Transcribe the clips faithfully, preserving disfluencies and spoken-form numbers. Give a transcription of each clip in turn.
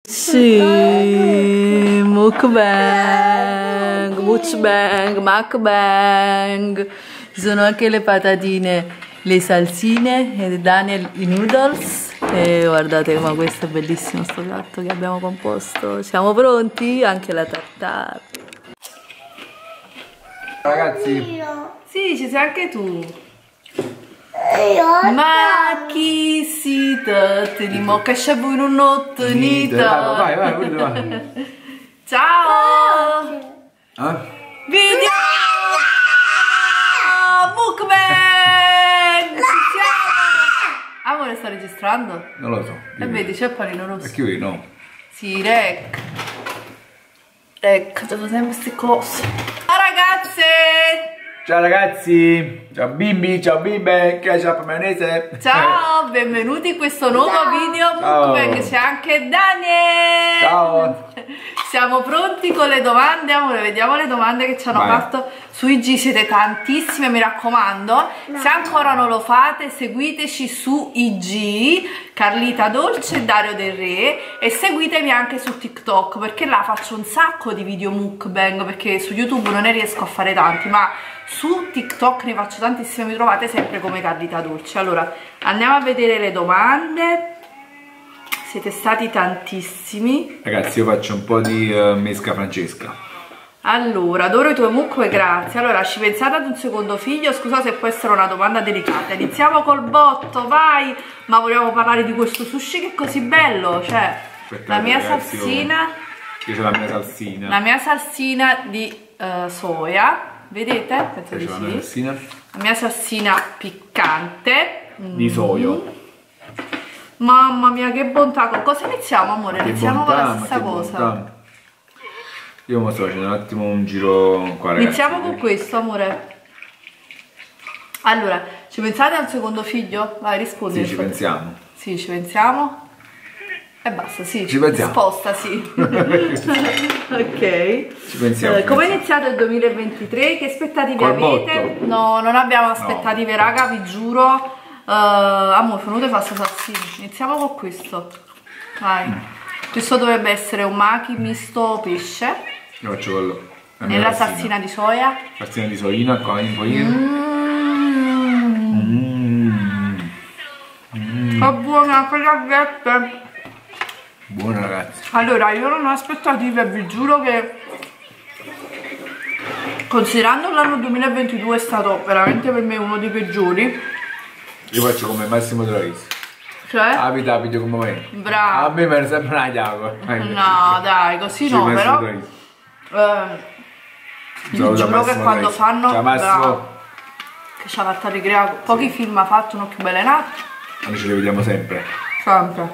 Sì, mukbang, mukbang, mukbang. Ci sono anche le patatine, le salsine e Daniel i noodles. E guardate, ma questo è bellissimo sto piatto che abbiamo composto. Siamo pronti? Anche la tartare. Ragazzi, sì, ci sei anche tu. Ma chi si tenimo che c'è voi non ottenita. Vai, vai, vai, vai. Ciao. Eh? Video mukbang. Ci siamo. Amore, sta registrando? Non lo so. E vedi, c'è il panino rosso. Perché io no? Sì, rec. Rec, devo sempre queste cose. Ciao ragazze. Ciao ragazzi, ciao bimbi, ciao bimbe, ketchup maionese. Ciao, benvenuti in questo nuovo ciao. video mukbang. C'è anche Daniel. Ciao. Siamo pronti con le domande, amore, vediamo le domande che ci hanno Vai. fatto su I G, siete tantissime, mi raccomando, no. se ancora non lo fate seguiteci su I G, Carlita Dolce e Dario Del Re, e seguitemi anche su TikTok, perché là faccio un sacco di video mukbang, perché su YouTube non ne riesco a fare tanti, ma su TikTok ne faccio tantissime, mi trovate sempre come Carlita Dolce. Allora, andiamo a vedere le domande. Siete stati tantissimi. Ragazzi, io faccio un po' di uh, mesca Francesca. Allora, adoro i tuoi mukbang, grazie. Allora, ci pensate ad un secondo figlio? Scusa se può essere una domanda delicata. Iniziamo col botto, vai! Ma vogliamo parlare di questo sushi che è così bello? Cioè, Aspettate, la mia ragazzi, salsina... Io c'ho la mia salsina. La mia salsina di uh, soia. Vedete? Penso di sì. La mia salsina. La mia salsina piccante. Di mm. soio. Mamma mia, che bontà! Con cosa iniziamo, amore? Che iniziamo bontà, con la stessa cosa. Bontà. Io mi sto facendo un attimo un giro qua, ragazzi. Iniziamo con questo, amore. Allora, ci pensate al secondo figlio? Vai, rispondi. Sì, ci pensiamo. Sì, ci pensiamo. E basta, sì. Ci pensiamo. Risposta, sì. Ok. Ci pensiamo. Eh, come è iniziato il duemilaventitré? Che aspettative Col avete? botto. No, non abbiamo aspettative, no. raga, vi giuro. Uh, amore, venute fast salsine. Iniziamo con questo. Vai. Mm. Questo dovrebbe essere un maki misto pesce. Io faccio quello. La nella salsina. salsina di soia. Salsina di soina, qua in poino. Mmm. Mm. Che buona quella ghette. Buona, ragazzi. Allora, io non ho aspettative, vi giuro che considerando l'anno duemilaventidue è stato veramente per me uno dei peggiori. Io faccio come Massimo Troisi. Cioè? Abita video come me. Bravo. A me mi sembra una chiave. No, dai, così sì, no, però. Eh, io giuro che quando Troisi. fanno. Ciao Massimo. Che ci ha fatto ricreare. Pochi sì. film ha fatto, uno più bello in atto. Noi ce li vediamo sempre. Sempre.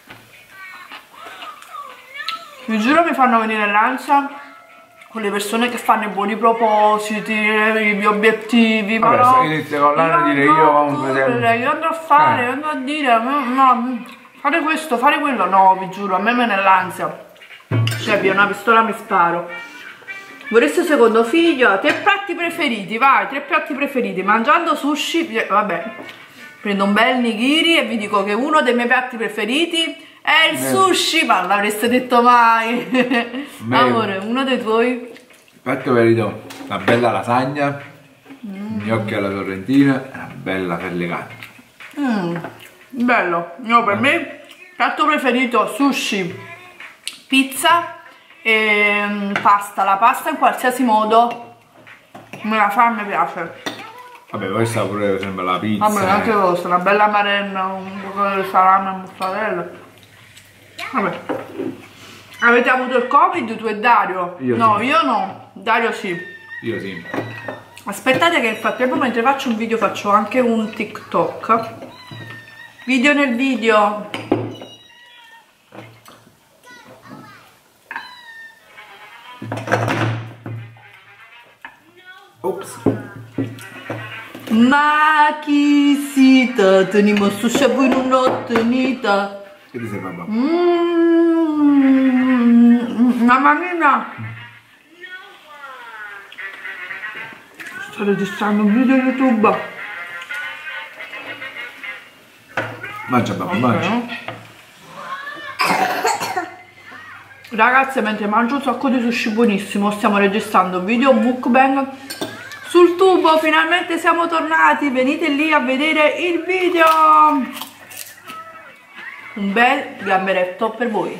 Vi giuro mi fanno venire l'ansia con le persone che fanno i buoni propositi, gli obiettivi. Vabbè, ma no, inizia con l'anno a dire io comunque sempre. Io andrò a fare, eh. andrò a dire, no, no, fare questo, fare quello. No, vi giuro, a me me ne l'ansia. Cioè, via una pistola mi sparo. Vorreste secondo figlio? Tre piatti preferiti, vai, tre piatti preferiti. Mangiando sushi, vabbè, prendo un bel nigiri e vi dico che uno dei miei piatti preferiti è il sushi, ma non l'avreste detto mai. Amore, uno dei tuoi? Piatto preferito, una bella lasagna, mm. gnocchi alla sorrentina e una bella pellicata. Mm. Bello. No, per mm. me piatto preferito sushi, pizza e pasta. La pasta in qualsiasi modo me la fa, mi piace. Vabbè, poi sta pure sembra la pizza. Vabbè, anche questa, una bella marenna, un po' di salame e mozzarella. Vabbè. Avete avuto il Covid tu e Dario? Io no, sì. io no, Dario sì. Io sì. Aspettate che nel frattempo mentre faccio un video faccio anche un TikTok. Video nel video. Ops. Ma chi si tenimo su shabu non ho tenita. Che ti sembra? Mmm, mamma mia. Sto registrando un video YouTube. Mangia, babbo, mangia. Ragazze, mentre mangio un sacco di sushi buonissimo, stiamo registrando un video mukbang sul tubo. Finalmente siamo tornati, venite lì a vedere il video. Un bel gamberetto per voi.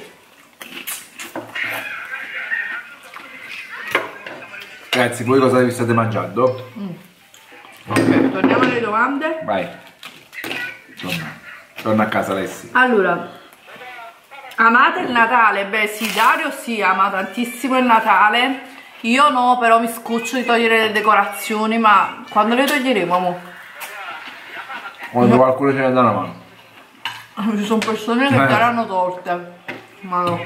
Ragazzi, voi cosa vi state mangiando? Mm. Ok, torniamo alle domande. Vai. Torna, torna a casa, Alessi. Allora, amate il Natale? Beh sì, Dario sì, ama tantissimo il Natale. Io no, però mi scoccio di togliere le decorazioni, ma quando le toglieremo, amore? Quando no. Qualcuno ce ne dà una mano. Ci sono persone che eh. daranno torte, ma no.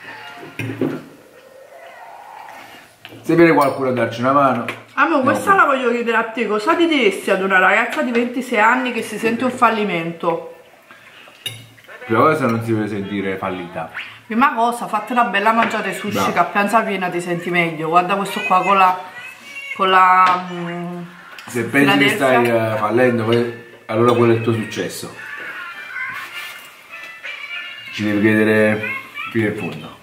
Se viene qualcuno a darci una mano. Amore, questa no. La voglio chiedere a te, cosa ti diresti ad una ragazza di ventisei anni che si sente un fallimento? Prima cosa non si deve sentire fallita. Prima cosa, fate una bella mangiata di sushi. Bravo. Che a pranzo piena ti senti meglio. Guarda questo qua con la... con la... Um, Se pensi che stai uh, fallendo, allora quello è il tuo successo. Ci devi chiedere fino in fondo.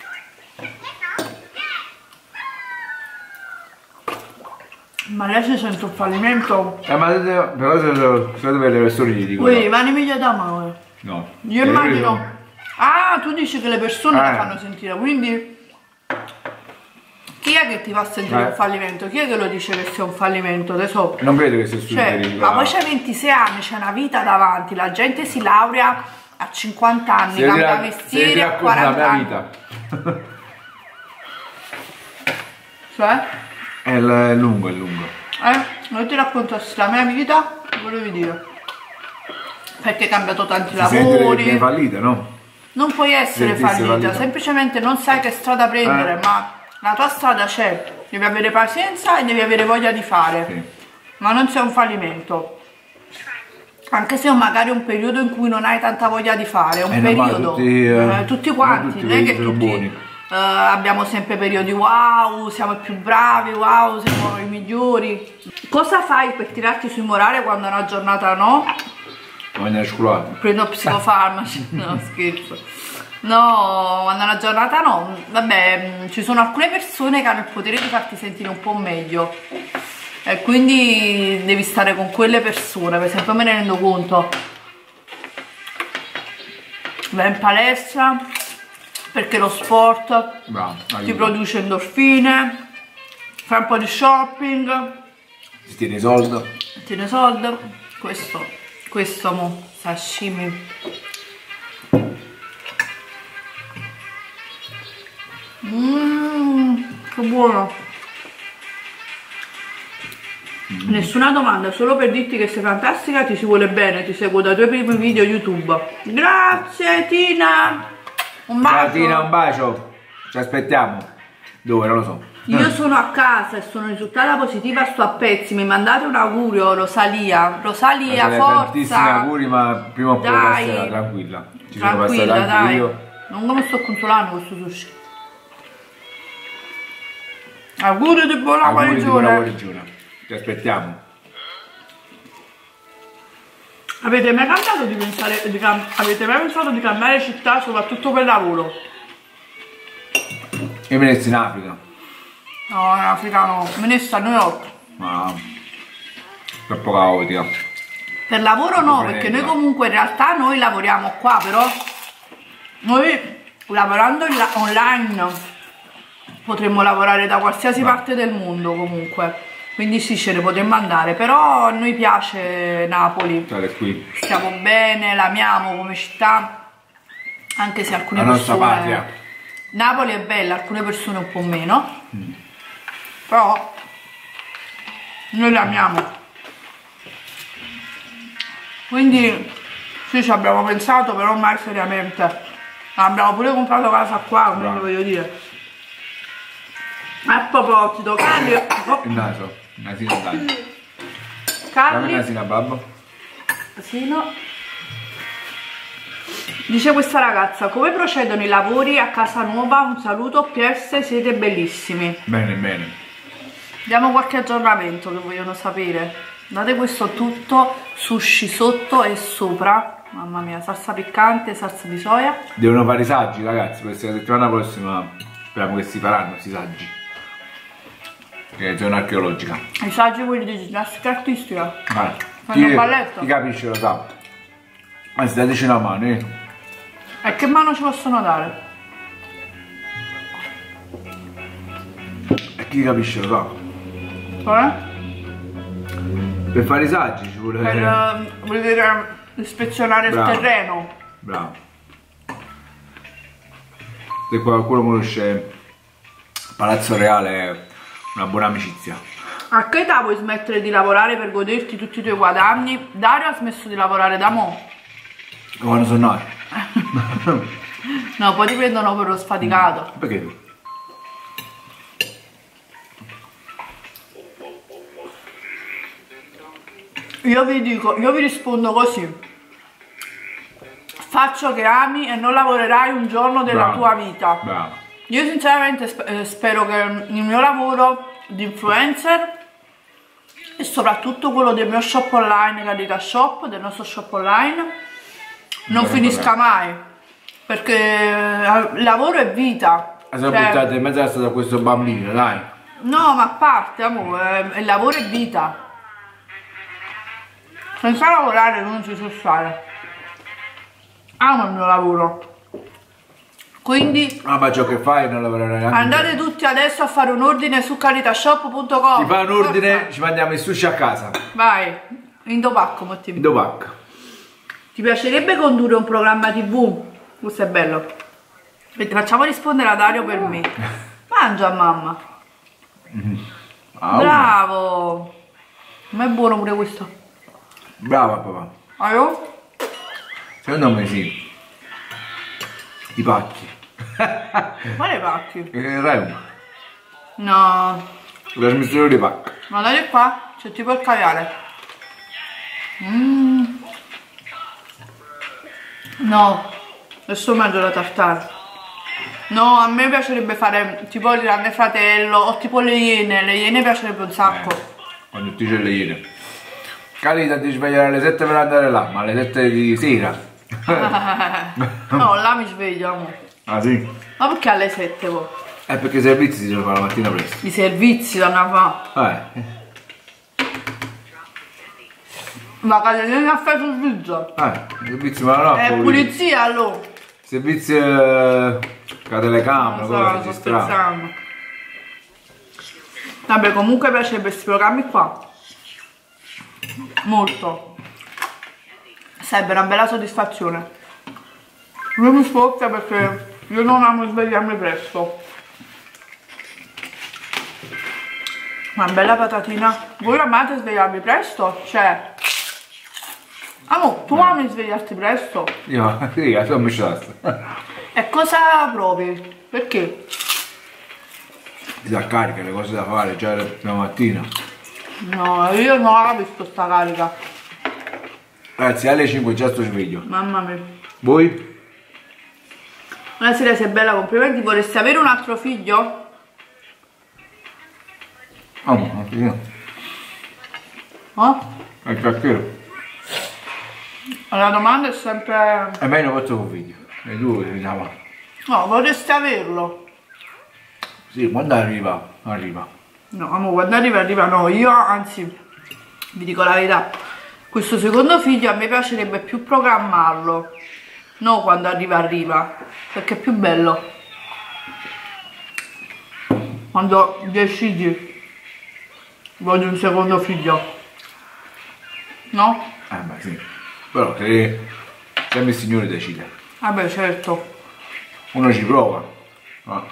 Ma lei si sente un fallimento? Eh ma però secondo me le persone gli dicono... Ui, vanno meglio da mano. No. Io immagino... Ah, tu dici che le persone eh. ti fanno sentire, quindi... Chi è che ti fa sentire eh. un fallimento? Chi è che lo dice che sia un fallimento? Adesso... Non credo che sia cioè, ma poi c'hai ventisei anni, c'è una vita davanti, la gente si laurea a cinquanta anni, se cambia vestiti a quaranta anni. Vita. Cioè? È, è lungo, è lungo. Eh? Non ti raccontassi la mia vita, volevi dire. Perché hai cambiato tanti si lavori. Sei fallita, no? Non puoi essere fallita, fallita, semplicemente non sai che strada prendere, eh. ma la tua strada c'è. Devi avere pazienza e devi avere voglia di fare. Sì. Ma non sei un fallimento. Anche se è magari un periodo in cui non hai tanta voglia di fare, è un eh, periodo. Tutti, eh, tutti quanti, non è che tutti. Uh, abbiamo sempre periodi wow, siamo i più bravi, wow, siamo i migliori. Cosa fai per tirarti sui morale quando è una giornata no? Prendo psicofarmaci, no scherzo. No, quando è una giornata no. Vabbè, ci sono alcune persone che hanno il potere di farti sentire un po' meglio e quindi devi stare con quelle persone, per esempio me ne rendo conto. Vai in palestra perché lo sport Bravo, ti produce endorfine, fai un po' di shopping, si tiene soldo, tiene soldo, questo, questo mo, sashimi. Mmm, che buono. Mm. Nessuna domanda, solo per dirti che sei fantastica, ti si vuole bene, ti seguo dai tuoi primi video YouTube. Grazie Tina! Un bacio. Ciao Tina, un bacio. Ci aspettiamo. Dove? Non lo so. Io sono a casa e sono risultata positiva, sto a pezzi. Mi mandate un augurio, Rosalia. Rosalia, forza. Tantissimi auguri, ma prima o poi passerà, tranquilla. Ci tranquilla, sono passata anche dai. io. Non come sto consolando questo sushi. Auguri di buona auguri guarigione. Di buona guarigione. Ci aspettiamo. Avete mai pensato di pensare di avete mai pensato di cambiare città, soprattutto per lavoro? Io me ne sto in Africa. No, in Africa no, me ne sto a New York. Ma troppo caotica. Per lavoro no, perché noi comunque in realtà noi lavoriamo qua, però noi lavorando online potremmo lavorare da qualsiasi no. parte del mondo comunque. Quindi sì, ce ne potremmo andare, però a noi piace Napoli. Stare qui. Stiamo bene, l'amiamo come città, anche se alcune la persone... nostra patria. Napoli è bella, alcune persone un po' meno, mm. però noi l'amiamo. Quindi sì, ci abbiamo pensato, però mai seriamente. Abbiamo pure comprato casa qua, come no. voglio dire. A proposito, Carli... Oh. Il naso. Nasino dai. Carli, il nasino a babbo. Nasino. Dice questa ragazza, come procedono i lavori a casa nuova? Un saluto P S, siete bellissimi. Bene, bene. Diamo qualche aggiornamento che vogliono sapere. Date questo tutto, sushi sotto e sopra. Mamma mia, salsa piccante, salsa di soia. Devono fare i saggi, ragazzi, questa settimana prossima speriamo che si faranno questi saggi. Che è zona archeologica. I saggi quelli di ginnastica artistica. Ah, fanno chi, balletto. chi capisce lo sa. Anzi, dateci una mano, eh. E che mano ci possono dare? E chi capisce lo sa. Eh? Per fare i saggi ci vuole... Per uh, vedere, ispezionare Bravo. il terreno. Bravo. Se qualcuno conosce Palazzo Reale è una buona amicizia. A che età vuoi smettere di lavorare per goderti tutti i tuoi guadagni? Dario ha smesso di lavorare da mo'. Quando sono nato. No, poi ti prendono per lo sfaticato. Perché tu? Io vi dico, io vi rispondo così. Faccio che ami e non lavorerai un giorno della Bravo. tua vita. Bravo. Io sinceramente sp eh, spero che il mio lavoro di influencer e soprattutto quello del mio shop online, Carica Shop, del nostro shop online, non Bene, finisca bene. mai. Perché eh, lavoro è vita. Siamo Cioè, buttati in mezzo alla strada questo bambino, dai. no, ma a parte, amore, eh, il lavoro è vita. Senza lavorare non ci so stare. Amo il mio lavoro. Quindi Ah, ma ciò che fai non lavorerai neanche. andate tutti adesso a fare un ordine su caritashop punto com. Ti fa un ordine, ci mandiamo il sushi a casa. Vai, Indopacco, motivi. Dopac. Ti piacerebbe condurre un programma tv? Questo è bello. Vedi, facciamo rispondere a Dario per me. Mangia, mamma. Ah, Bravo. Ma è buono pure questo. brava papà. Aio? Secondo me sì. I pacchi. Quale pacchi? Il reuma. No. La trasmissione di pacchi. Guardate qua, c'è tipo il caviale. Mm. No, adesso mangio la tartare. No, a me piacerebbe fare tipo il Grande Fratello o tipo le Iene. Le Iene piacerebbe un sacco. Eh, quando ti c'è le iene. Carita ti svegliare alle sette per andare là, ma alle sette di sera. No, là mi sveglio, amore. Ah sì? Ma perché alle sette poi? Eh, perché i servizi si devono fare la mattina presto. I servizi danno fa. Eh. Ma cadere a fare sul viso. Eh, i servizi ma no. È poi- pulizia allora. Servizi eh, con la telecamera, Non cosa so, sto registrare. scherzando. Vabbè, comunque piacerebbe questi programmi qua. Molto. Sarebbe una bella soddisfazione. Lui mi sfocca perché io non amo svegliarmi presto. Una bella patatina. Voi amate svegliarvi presto? Cioè... Amo, tu ami svegliarti presto? Io, sì, sono misciato. E cosa provi? Perché? Ti dà carica, le cose da fare già la mattina. No, io non la capisco sta carica. Ragazzi, alle cinque già sto sveglio. Mamma mia. Voi? Buonasera, sei bella, complimenti. Vorresti avere un altro figlio? Oh, un figlio. Oh? È il cacchero. La domanda è sempre... E me ne faccio un figlio. E tu che diciamo. No, vorresti averlo? Sì, quando arriva, arriva. No, amore, quando arriva, arriva no. Io, anzi, vi dico la verità. Questo secondo figlio a me piacerebbe più programmarlo. No, quando arriva, arriva. Perché è più bello. Quando decidi voglio un secondo figlio. No? Eh beh sì. Però se sempre il Signore decide. Vabbè, certo. Uno ci prova. No?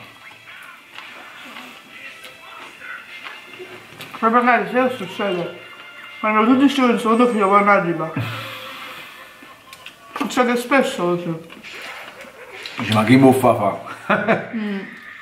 Ma magari se succede. Quando tu dici un secondo figlio poi non arriva. Succede spesso così. Dice, ma chi muffa fa? mm.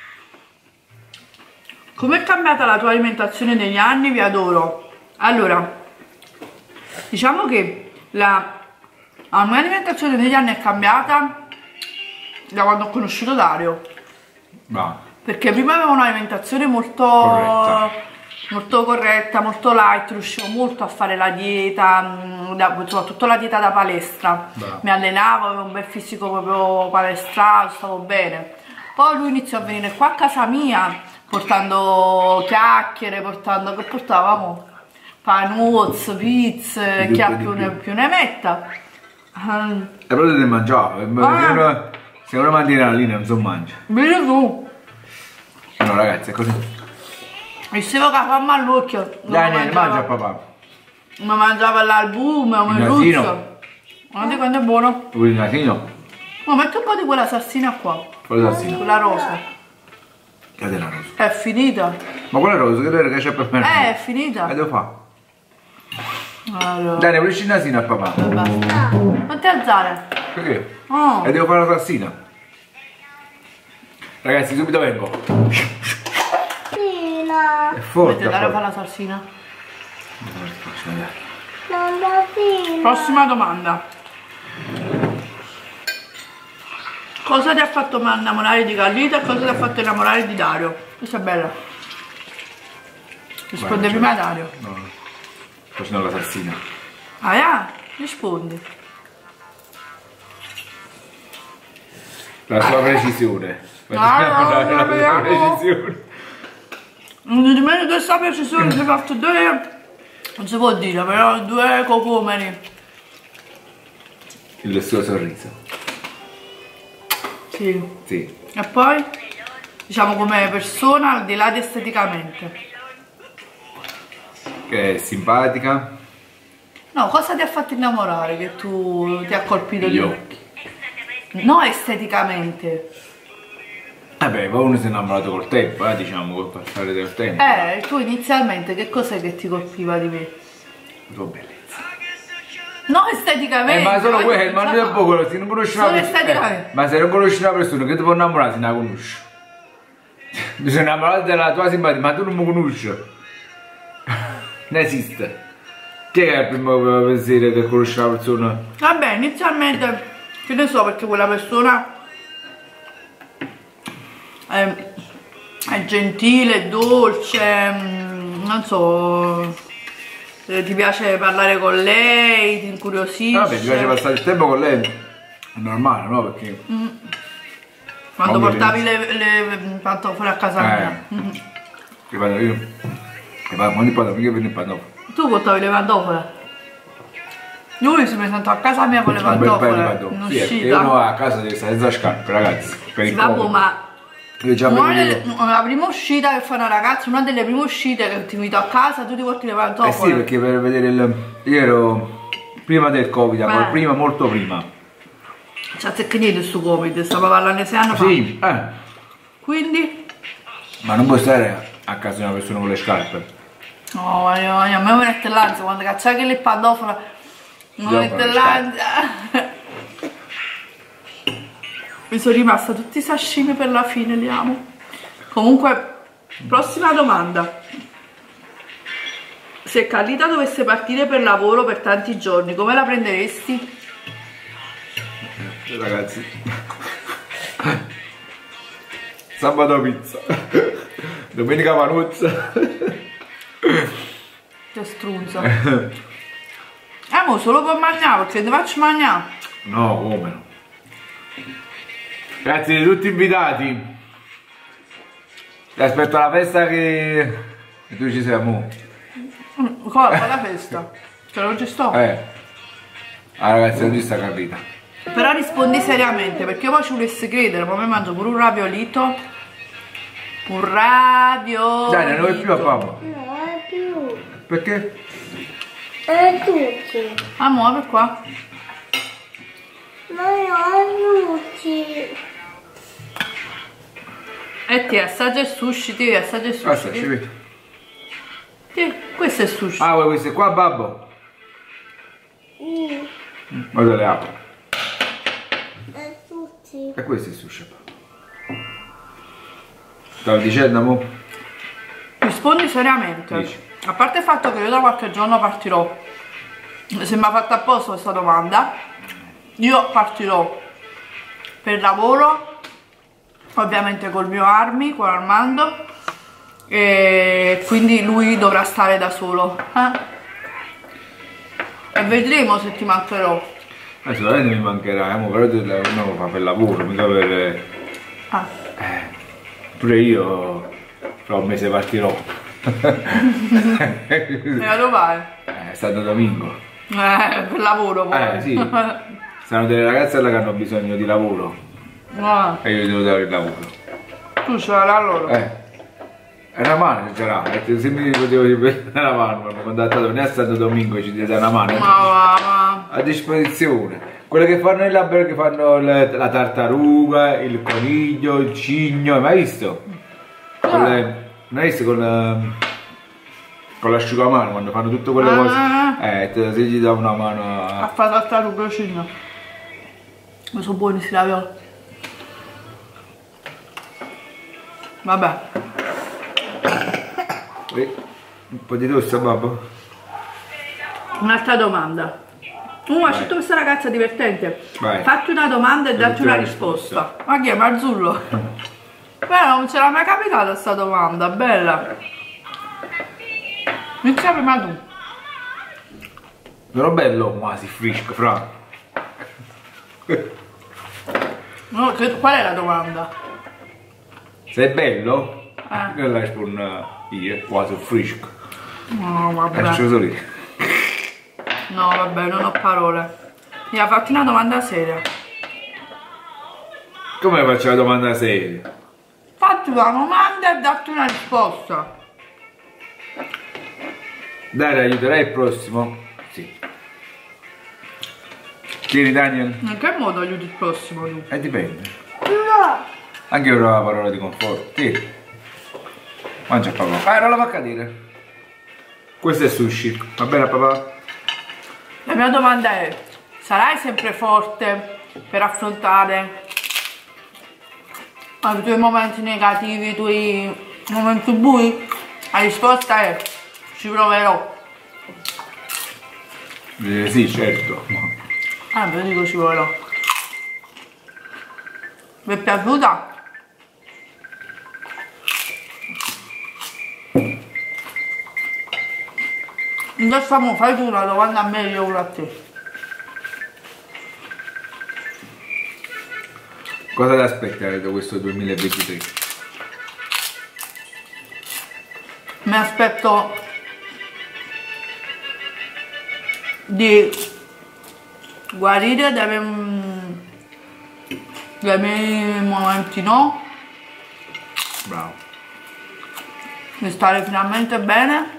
Com'è cambiata la tua alimentazione negli anni? Vi adoro. Allora, diciamo che la, la mia alimentazione negli anni è cambiata da quando ho conosciuto Dario. Va. Perché prima avevo un'alimentazione molto Corretta. molto corretta, molto light, riuscivo molto a fare la dieta, soprattutto la dieta da palestra. Beh. Mi allenavo, avevo un bel fisico proprio palestrato, stavo bene. Poi lui iniziò a venire qua a casa mia portando chiacchiere, portando, che portavamo? Panuzzo, pizze, chi ha più ne, più ne metta. Um, e però te ne mangiavo, ah. Se una mantiene la linea non so mangia. Vedi tu. No ragazzi, è così. Dicevo che fammi all'occhio. Dai, ne mangia papà. Ma mangiava l'albume, un merluzzo. Guarda quanto è buono. Vuoi il nasino? Ma metti un po' di quella salsina qua. Quella salsina? Quella rosa. Che è la rosa? È finita. Ma quella rosa, che c'è per me? Eh, è finita. E devo fare? Allora. Dai, ne vuoi il nasino a papà? Basta. Non ti alzare. Perché? Oh. E devo fare la salsina. Ragazzi, subito vengo. È forte. Dovete dare a fare la salsina? Prossima domanda. Cosa ti ha fatto innamorare di Carlita e cosa ti ha fatto innamorare di Dario? Questa è bella. Risponde Vai, prima Dario. No, no. Facendo la salsina. Ah, yeah? Rispondi. La sua precisione. Ah, no, no, la sua precisione. Non di meno questa precisione si è fatto due. Non si può dire, però due cocomeri. Il suo sorriso. Sì. Sì. E poi, diciamo come persona, al di là di esteticamente. Che è simpatica. No, cosa ti ha fatto innamorare che tu ti ha colpito gli di occhi? No, esteticamente. Vabbè, poi uno si è innamorato col tempo, eh, diciamo, col passare del tempo. Eh, tu inizialmente che cos'è che ti colpiva di me? La tua bellezza. No, esteticamente. Eh, ma solo quello, ma non è poco, se non conosci una persona. Eh, ma se non conosci una persona che ti può innamorare, se non la conosci. Mi sono innamorato della tua simpatia, ma tu non mi conosci. Non esiste. Chi è il primo pensiero che conosce una persona? Vabbè, inizialmente, che ne so, perché quella persona è, è gentile, dolce, non so, ti piace parlare con lei, ti incuriosisce. Vabbè, ti piace passare il tempo con lei, è normale, no? Perché... Mm. Quando non portavi le, le pantofole a casa eh. mia. Mm. Che vado io. Che vado, non parlo, mica per il pantofole. Tu portavi le pantofole? Lui si presentò a casa mia con le pantofole in sì, uscita. Io no, a casa deve stare senza scarpe, ragazzi. Per sì, vabbè, ma una, delle, la prima uscita che fa una ragazza, una delle prime uscite che ti invito a casa, tu ti porti le pantofole. Eh sì, perché per vedere il... Io ero prima del Covid, eh. prima, molto prima. Ci ha zecchinato su Covid, stavo parlando sei anni fa. Sì, eh. Quindi? Ma non puoi stare a casa di una persona con le scarpe. No, io, io, a me mi mette l'ansia quando cacciai che le pantofole mi mette l'ansia. Mi sono rimasta tutti i sashimi per la fine, li amo. Comunque, prossima domanda. Se Carlita dovesse partire per lavoro per tanti giorni, come la prenderesti? Ragazzi, sabato pizza, domenica panuzza. Che strunza. Eh, mo solo per mangiare, perché ti faccio mangiare. No, come no. Grazie a tutti invitati. Ti aspetto alla festa che... che tu ci sei, mo. Cosa? La festa? Che non ci sto. Eh. Ah ragazzi, non ci sta Carlita. Però rispondi seriamente, perché io poi ci volessi credere, ma mi mangio pure un raviolito. Un raviolito. Dai, non vuoi più a papà? No, è più. Perché? È tutti. Amore, per qua. Ma io ho tutti. E ti assaggia il sushi, ti assaggia il sushi. Basta, ci vedi. Ti, questo è il sushi. Ah, vuoi queste qua, babbo? Mm. Guarda le apro. È tutti. E questo è il sushi, papà. Stavo dicendo, amore? Rispondi seriamente. Dici. A parte il fatto che io da qualche giorno partirò, se mi ha fatto apposta questa domanda, io partirò per lavoro, ovviamente col mio Armi, con Armando, e quindi lui dovrà stare da solo. Eh? E vedremo se ti mancherò. Eh, sicuramente mi mancherà, eh, però uno fa per lavoro, mica per... Ah. Eh, pure io fra un mese partirò. E dove vai? Eh, Santo Domingo. Eh, per lavoro poi. Eh, sì. Saranno delle ragazze là che hanno bisogno di lavoro. Ah. E io devo dare il lavoro. Tu ce l'hai loro? Eh. È una mano ce l'ha, se mi potevo dire una mano, mi hanno contattato, non è Santo Domingo, ci deve dare una mano. Ma va, ma... A disposizione. Quelle che fanno il labbro, che fanno le, la tartaruga, il coniglio, il cigno, hai mai visto? Con le, non hai visto con, con l'asciugamano quando fanno tutte quelle ah, cose? Eh, te, se gli dà una mano a... A fare tartaruga, il cigno. Ma sono buoni sti ravioli. Vabbè. Un po' di tosse, babbo? Un'altra domanda. Tu uh, hai scelto questa ragazza divertente. Vai. Fatti una domanda e datti una risposta. risposta. Ma chi è Marzullo? Beh, non ce l'ha mai capitata questa domanda, bella. Inizia prima tu. Sono bello, quasi frisco, fra. No, che, qual è la domanda? Sei bello? Eh. E la rispondo io, quasi frisco. No, vabbè. Lascio lì. No, vabbè, non ho parole. Mi ha fatto una domanda seria. Come faccio la domanda seria? Fatti una domanda e datti una risposta. Dai, aiuterai il prossimo? Sì. Tieni, Daniel. In che modo aiuti il prossimo tu? Eh, dipende. No. Anche io avrò la parola di conforto. Sì. Mangia papà. Ah, non la fa cadere. Questo è sushi. Va bene, papà? La mia domanda è: sarai sempre forte per affrontare i tuoi momenti negativi, i tuoi momenti bui? La risposta è: ci proverò. Eh, sì, certo. Ah, ve lo dico, ci proverò. Vi è piaciuta? Adesso mo fai tu una domanda a me e io una a te. Cosa ti aspetti da questo duemilaventitré? Mi aspetto di guarire dai miei, dai miei momenti no. Bravo. Di stare finalmente bene.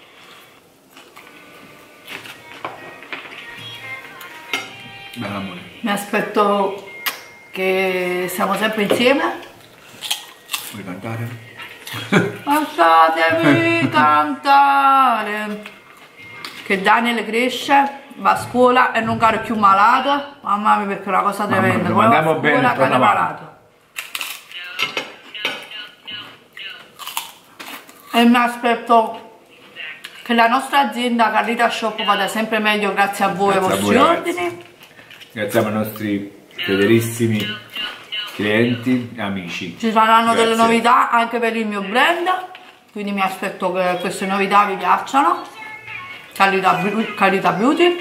Bene, amore. Mi aspetto che siamo sempre insieme. Vuoi cantare? Lasciatemi cantare. Che Daniel cresce, va a scuola e non cade più malato. Mamma mia, perché è una cosa tremenda. Come va a scuola, cade malato. E mi aspetto che la nostra azienda Carlita Shop vada sempre meglio grazie a voi e ai vostri ordini. Grazie ai nostri fedelissimi clienti e amici. Ci saranno Grazie. delle novità anche per il mio brand, quindi mi aspetto che queste novità vi piacciono. Carlita, Carlita Beauty.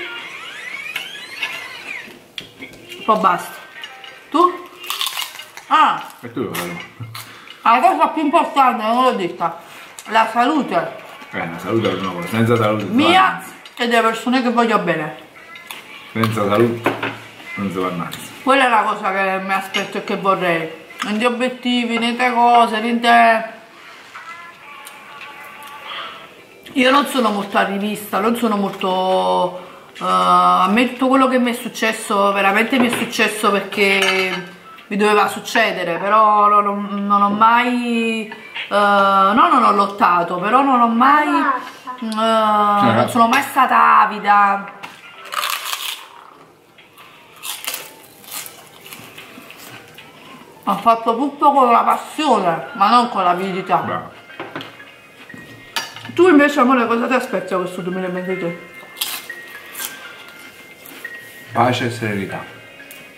Poi basta. Tu? Ah! E tu? La cosa più importante, non l'ho detta, la salute. Eh, la salute è una cosa, senza salute. Mia e delle persone che voglio bene. Senza salute non si va mai. Quella è la cosa che mi aspetto e che vorrei. Niente obiettivi, niente cose, niente... Io non sono molto arrivista, non sono molto... Uh, a me tutto quello che mi è successo, veramente mi è successo perché mi doveva succedere, però non, non ho mai... Uh, no, non ho lottato, però non ho mai... Uh, non sono mai stata avida. Ho fatto tutto con la passione, ma non con l'avidità. Bravo. Tu invece, amore, cosa ti aspetti da questo duemilaventitré? Pace e serenità.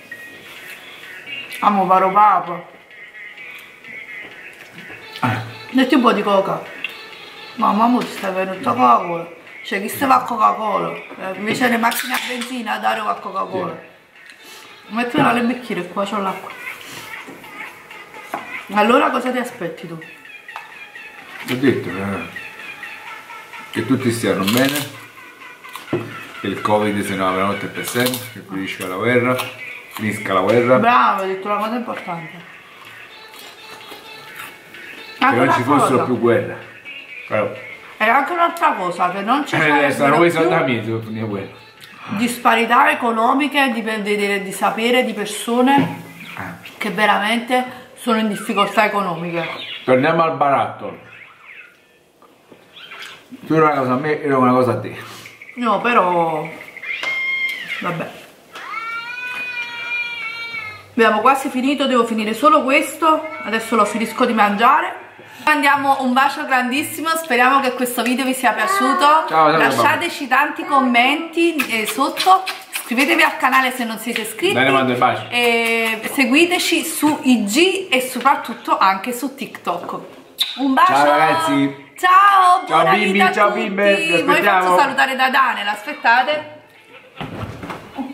Amo caro papà. Eh. Metti un po' di coca. Ma mamma ti stai venuta Coca-Cola. Cioè chi se va a Coca-Cola? Eh, invece le macchine a benzina dare a Coca-Cola. Sì. Mettila nel bicchiere, qua c'ho l'acqua. Allora cosa ti aspetti tu? Ho detto eh, che tutti stiano bene, che il Covid se ne va veramente per sempre, che finisca la guerra, finisca la guerra. Bravo, hai detto una cosa importante. Che anche non ci fossero cosa. più guerre. Però. E anche un'altra cosa, che non ci eh, sarebbero più soldati, guerra. disparità economiche di, di, di sapere di persone eh. che veramente sono in difficoltà economiche. Torniamo al baratto. Tu eri una cosa a me e una cosa a te. No, però vabbè. Abbiamo quasi finito, devo finire solo questo. Adesso lo finisco di mangiare. Mandiamo un bacio grandissimo, speriamo che questo video vi sia piaciuto. Ciao, lasciateci tanti commenti eh, sotto, iscrivetevi al canale se non siete iscritti. Bene, mando il bacio. E seguiteci su I G e soprattutto anche su TikTok. Un bacio. Ciao ragazzi. Ciao, ciao buona bimbi, vita ciao a tutti. bimbe. Vi Poi faccio salutare da Daniel, aspettate. Oh,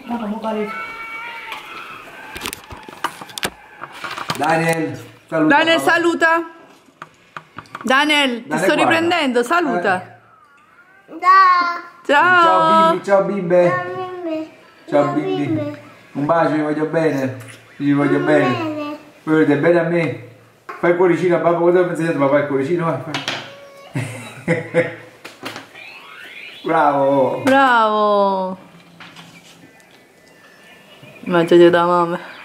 Daniel, saluta. Daniel, saluta. Daniel, ti sto riprendendo, saluta. Da. Ciao. Ciao bimbi, ciao bimbe. Ciao bimbe. Ciao bimbi. Un bacio, vi voglio bene. Vi voglio bene. bene. Volete bene a me? Fai il cuoricino a papà, cosa mi insegnato papà il cuoricino? Vai, fai. Bravo. Bravo. Mangiate da mamma.